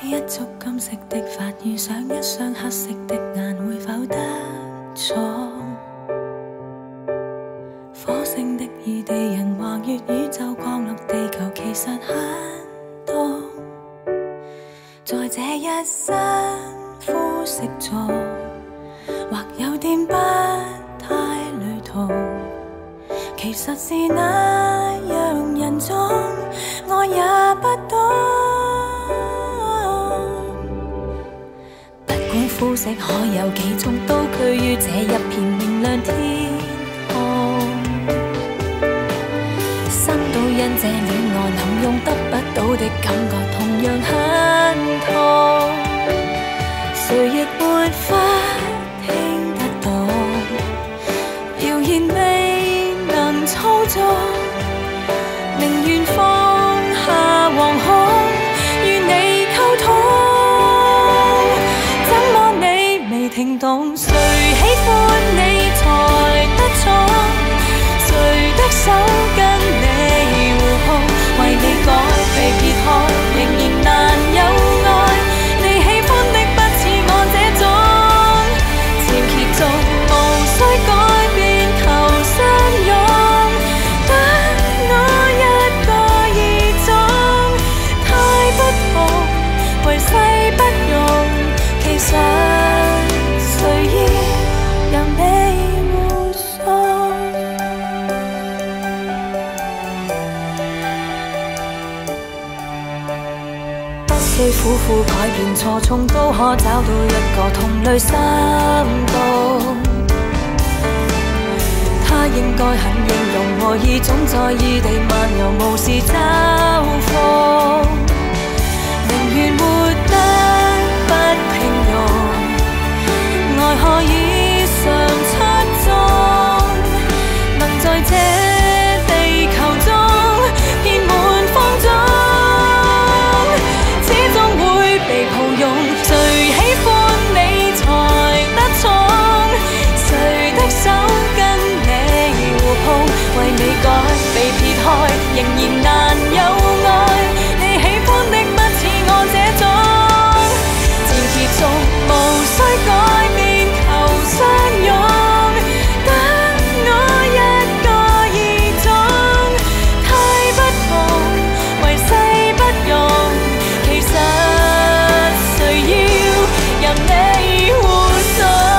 一觸金色的髮，遇上一雙黑色的眼，會否得寵？火星的異地人橫越宇宙降落地球，其實很多。在這一身膚色座，或有點不太類同，其實是那樣人種，我也不懂。不管膚色可有幾種，都居於這一片明亮天空。生到因這戀愛能用得不到的感覺，同樣很痛。誰亦沒法聽得懂，謠言未能操縱，寧願放下惶恐，與你溝通。怎麼你未聽懂？誰喜歡你才得寵？誰的手跟你互碰？為你改被撇開，仍然難有愛。你喜歡的不似我這種，纏結中無需改變，求相擁。得我一個異種，太不同，為世不容。其實誰要任你護送？不需苦苦改變錯綜，都可找到一個同類心動。他應該很應容和意，總在異地漫遊，無視嘲諷。寧願活得不平庸，愛可以常出眾，能在這地球中遍滿放縱，始終會被抱擁。誰喜歡你才得寵？誰的手跟你互碰？為你改被撇開，仍然難有愛。你喜歡的不似我這種，纏結中無需改變，求相擁。得我一個異種，太不同，為世不容。其實誰要任你護送？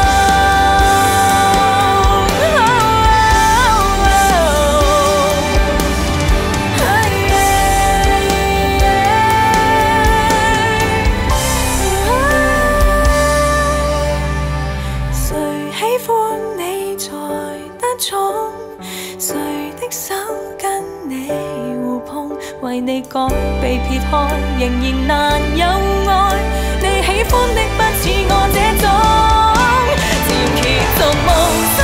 誰喜歡你才得寵？誰的手跟你互碰？為你改被撇開，仍然難有愛。你喜歡的不似我這種，纏結中無